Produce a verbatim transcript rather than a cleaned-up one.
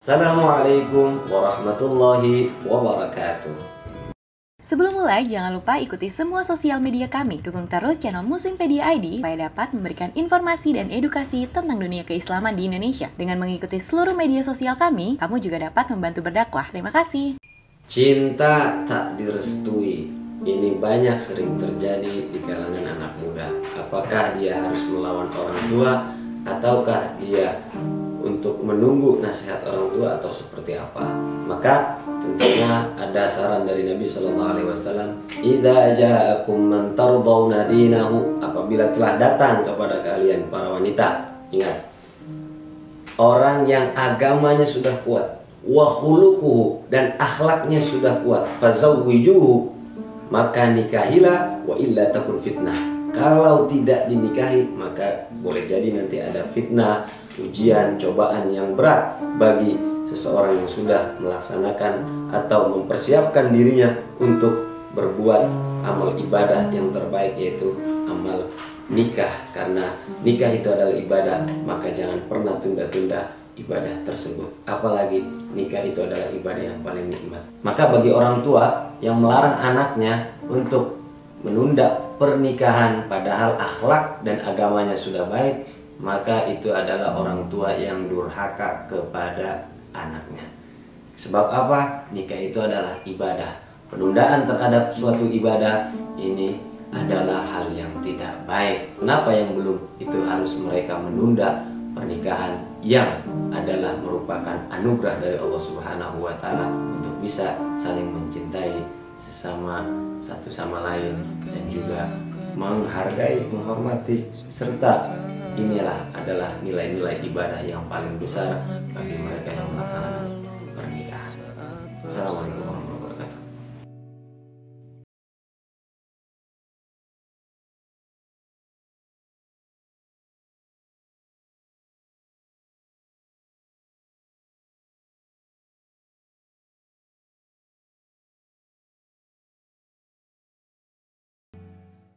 Assalamualaikum warahmatullahi wabarakatuh. Sebelum mulai, jangan lupa ikuti semua sosial media kami. Dukung terus channel Muslimpedia I D supaya dapat memberikan informasi dan edukasi tentang dunia keislaman di Indonesia. Dengan mengikuti seluruh media sosial kami, kamu juga dapat membantu berdakwah. Terima kasih. Cinta tak direstui. Ini banyak sering terjadi di kalangan anak muda. Apakah dia harus melawan orang tua ataukah dia untuk menunggu nasihat orang tua atau seperti apa? Maka tentunya ada saran dari Nabi Shallallahu Alaihi Wasallam, "Idza ja'akum man tardawna dinahu," apabila telah datang kepada kalian para wanita, ingat, orang yang agamanya sudah kuat, wa khuluquhu, dan akhlaknya sudah kuat, fazawwijuhu, maka nikahilah, wa illa takun fitnah. Kalau tidak dinikahi, maka boleh jadi nanti ada fitnah, ujian, cobaan yang berat bagi seseorang yang sudah melaksanakan atau mempersiapkan dirinya untuk berbuat amal ibadah yang terbaik, yaitu amal nikah. Karena nikah itu adalah ibadah, maka jangan pernah tunda-tunda ibadah tersebut. Apalagi nikah itu adalah ibadah yang paling nikmat. Maka bagi orang tua yang melarang anaknya untuk menunda pernikahan padahal akhlak dan agamanya sudah baik, maka itu adalah orang tua yang durhaka kepada anaknya. Sebab apa? Nikah itu adalah ibadah. Penundaan terhadap suatu ibadah ini adalah hal yang tidak baik. Kenapa yang belum itu harus mereka menunda pernikahan yang adalah merupakan anugerah dari Allah Subhanahu wa taala untuk bisa saling mencintai sesama satu sama lain dan juga menghargai, menghormati, serta inilah adalah nilai-nilai ibadah yang paling besar bagi mereka